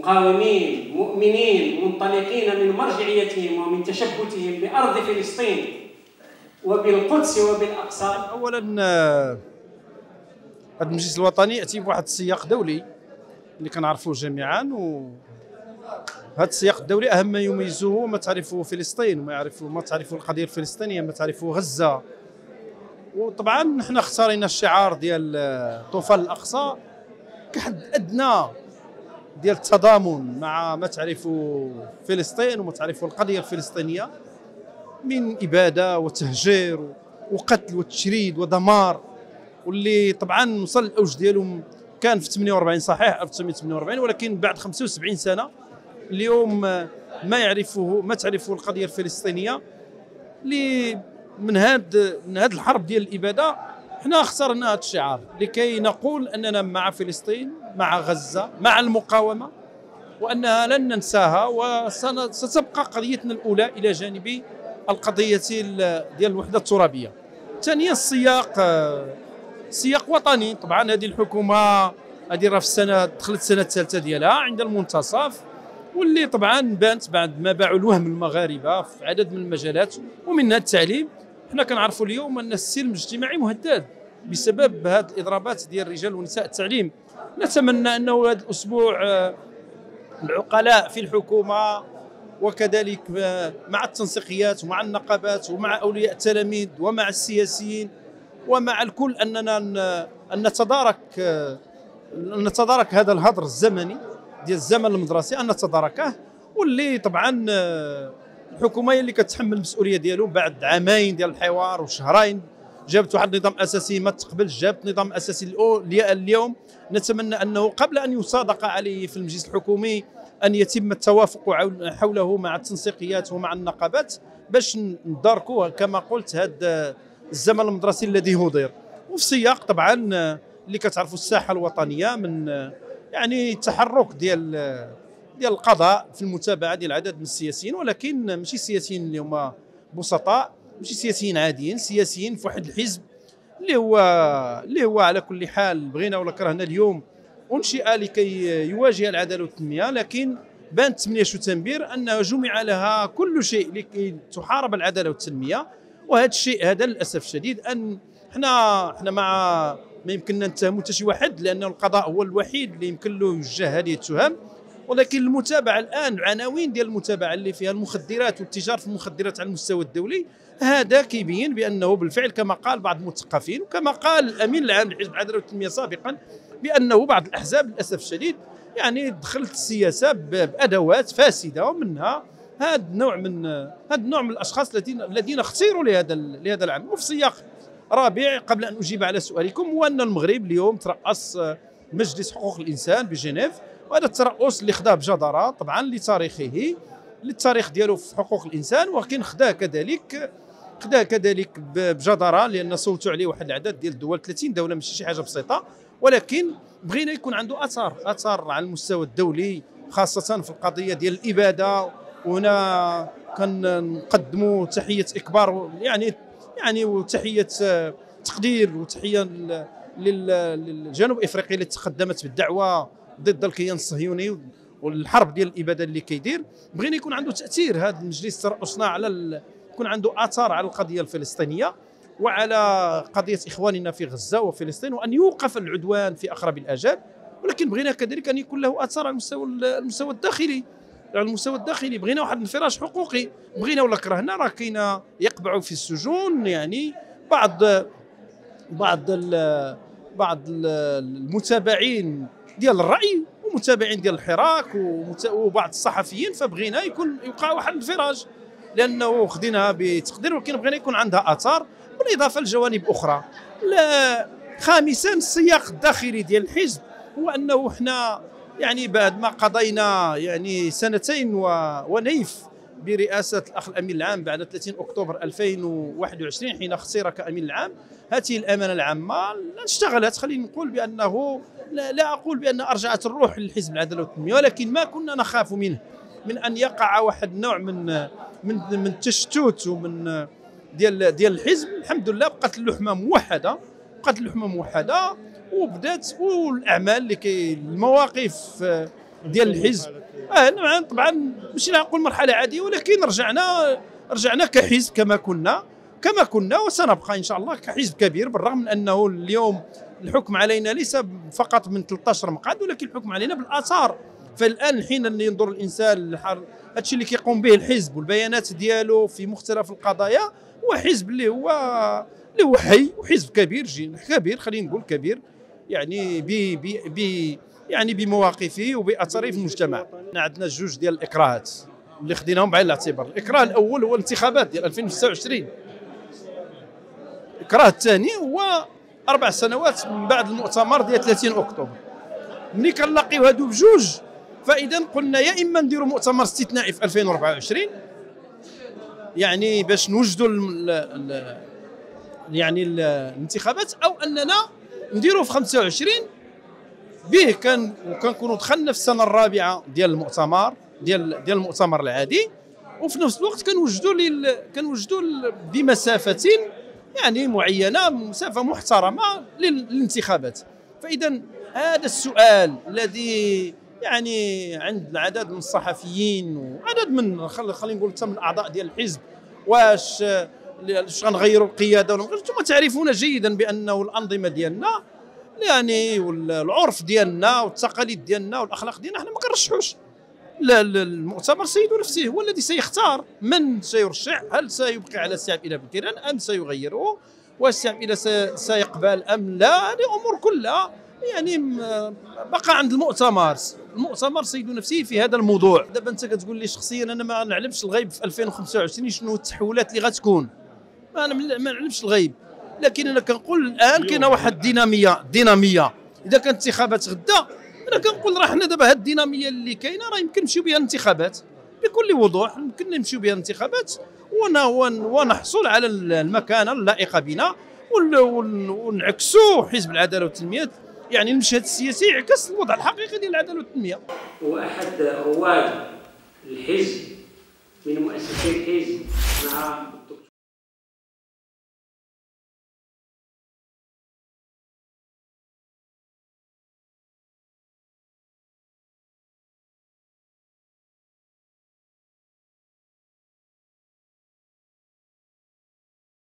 مقاومين مؤمنين منطلقين من مرجعيتهم ومن تشبثهم بأرض فلسطين وبالقدس وبالأقصى. أولا هذا المجلس الوطني يأتي بواحد السياق دولي اللي كنعرفوه جميعا، وهذا السياق الدولي أهم ما يميزه ما تعرفه فلسطين وما تعرفه القضية الفلسطينية، ما تعرفه غزة. وطبعا نحن اختارينا الشعار ديال طوفان الأقصى كحد أدنى ديال التضامن مع ما تعرفه فلسطين وما تعرفه القضية الفلسطينية من إبادة وتهجير وقتل وتشريد ودمار، واللي طبعا وصل الأوج ديالو كان في 48 صحيح 1948، ولكن بعد 75 سنة اليوم ما تعرفه القضية الفلسطينية اللي من هاد الحرب ديال الإبادة. حنا اخترنا هذا الشعار لكي نقول أننا مع فلسطين، مع غزة، مع المقاومة، وأنها لن ننساها وستبقى قضيتنا الأولى إلى جانب القضية ديال الوحدة الترابية. ثانيا سياق وطني. طبعا هذه الحكومة هذه راه في السنة دخلت السنة الثالثة ديالها عند المنتصف، واللي طبعا بانت بعد ما باعوا الوهم المغاربة في عدد من المجالات ومنها التعليم. حنا كنعرفوا اليوم أن السلم الاجتماعي مهدد بسبب هذه الإضرابات ديال الرجال ونساء التعليم. نتمنى أنه هذا الأسبوع العقلاء في الحكومة وكذلك مع التنسيقيات ومع النقابات ومع أولياء التلاميذ ومع السياسيين ومع الكل أننا نتدارك هذا الهدر الزمني ديال الزمن المدرسي، أن نتداركه. واللي طبعا الحكومه هي اللي كتحمل المسؤوليه ديالو بعد عامين ديال الحوار وشهرين. جابت واحد النظام اساسي ما تقبلش، جابت نظام اساسي اليوم. نتمنى انه قبل ان يصادق عليه في المجلس الحكومي ان يتم التوافق حوله مع التنسيقيات ومع النقابات باش نداركوه كما قلت هذا الزمن المدرسي الذي هدر. وفي سياق طبعا اللي كتعرفوا الساحه الوطنيه من يعني التحرك ديال القضاء في المتابعه ديال عدد من السياسيين، ولكن ماشي سياسيين اللي هما بسطاء، ماشي سياسيين عاديين، سياسيين في واحد الحزب اللي هو على كل حال بغينا ولا كرهنا اليوم انشئ لكي يواجه العداله والتنميه، لكن بانت 8 شتنبر انه جمع لها كل شيء لكي تحارب العداله والتنميه. وهذا الشيء هذا للاسف الشديد ان احنا مع ما يمكننا نتهموا حتى شي واحد، لانه القضاء هو الوحيد اللي يمكن له يوجه هذه التهم. ولكن المتابعه الان العناوين ديال المتابعه اللي فيها المخدرات والتجاره في المخدرات على المستوى الدولي، هذا كيبين بانه بالفعل كما قال بعض المثقفين وكما قال الامين العام لحزب العداله والتنميه سابقا بانه بعض الاحزاب للاسف الشديد يعني دخلت السياسه بادوات فاسده، ومنها هذا النوع من الاشخاص الذين اختيروا لهذا العمل. وفي سياق رابع قبل ان اجيب على سؤالكم هو ان المغرب اليوم ترأس مجلس حقوق الانسان بجنيف، وهذا الترأس اللي خداه بجدارة طبعا لتاريخه للتاريخ ديالو في حقوق الانسان، ولكن خداه كذلك بجدارة لان صوتوا عليه واحد العدد ديال الدول، 30 دوله ماشي شي حاجه بسيطه، ولكن بغينا يكون عنده اثار على المستوى الدولي خاصه في القضيه ديال الاباده. وهنا كنقدموا تحيه اكبار يعني وتحيه تقدير وتحيه للجنوب افريقيا اللي تقدمت بالدعوه ضد الكيان الصهيوني والحرب ديال الاباده اللي كيدير. بغينا يكون عنده تاثير هذا المجلس ترأسنا على يكون عنده اثار على القضيه الفلسطينيه وعلى قضيه اخواننا في غزه وفلسطين، وان يوقف العدوان في اقرب الاجال. ولكن بغينا كذلك ان يكون له اثار على المستوى الداخلي. على المستوى الداخلي بغينا واحد الانفراج حقوقي، بغينا ولا كرهنا راه كاينه يقبعوا في السجون يعني بعض المتابعين ديال الرأي ومتابعين ديال الحراك وبعض الصحفيين، فبغينا يوقع واحد الانفراج لانه خديناها بتقدير، ولكن بغينا يكون عندها اثار بالاضافه لجوانب اخرى. خامسا السياق الداخلي ديال الحزب هو انه حنا يعني بعد ما قضينا يعني سنتين ونيف برئاسه الاخ الامين العام بعد 30 اكتوبر 2021 حين اختير كامين العام، هذه الامانه العامه اشتغلت. خلينا نقول بانه لا اقول بان ارجعت الروح للحزب العداله والتنميه، ولكن ما كنا نخاف منه من ان يقع واحد النوع من التشتت ومن ديال الحزب. الحمد لله بقات اللحمه موحده وبدات والاعمال اللي المواقف ديال الحزب. نعم طبعا ماشي نقول مرحله عاديه، ولكن رجعنا كحزب كما كنا وسنبقى ان شاء الله كحزب كبير، بالرغم من انه اليوم الحكم علينا ليس فقط من 13 مقعد، ولكن الحكم علينا بالاثار. فالان حين ينظر الانسان هادشي اللي كيقوم به الحزب والبيانات ديالو في مختلف القضايا، هو حزب اللي هو حي وحزب كبير خلينا نقول كبير، يعني يعني بمواقفه وباثره في المجتمع. عندنا جوج ديال الاكراهات اللي خديناهم بعين الاعتبار. الاكراه الاول هو الانتخابات ديال 2029، الاكراه الثاني هو 4 سنوات من بعد المؤتمر ديال 30 اكتوبر. ملي كنلاقيو هادو بجوج، فاذا قلنا يا اما نديروا مؤتمر استثنائي في 2024 يعني باش نوجدوا يعني الانتخابات، او اننا نديروه في 25 به كنكونوا دخلنا في السنه الرابعه ديال المؤتمر ديال المؤتمر العادي، وفي نفس الوقت كنوجدوا بمسافه يعني معينه، مسافه محترمه للانتخابات. فاذا هذا السؤال الذي يعني عند العدد من الصحفيين وعدد من خلينا نقول حتى من الاعضاء ديال الحزب، واش غنغيروا القياده ولا انتم تعرفون جيدا بانه الانظمه ديالنا يعني والعرف ديالنا والتقاليد ديالنا والاخلاق ديالنا، حنا ما كنرشحوش. المؤتمر سيد نفسه هو الذي سيختار من سيرشح، هل سيبقي على الشعب الى بكيران ام سيغيره، والشعب الى سيقبل ام لا. هذه امور كلها يعني بقى عند المؤتمر سيد نفسه في هذا الموضوع. دابا انت كتقول لي شخصيا انا ما نعلمش الغيب في 2025 شنو التحولات اللي غتكون، ما نعلمش الغيب، لكن انا كنقول الان كاينه واحد ديناميه. اذا كانت انتخابات غدا، انا كنقول راه حنا دابا هاد الديناميه اللي كاينه راه يمكن نمشيو بها الانتخابات بكل وضوح، يمكن نمشيو بها الانتخابات ونحصل على المكانه اللائقه بنا ونعكسوا حزب العداله والتنميه، يعني المشهد السياسي يعكس الوضع الحقيقي ديال العداله والتنميه. واحد رواد الحزب من مؤسسي الحزب مع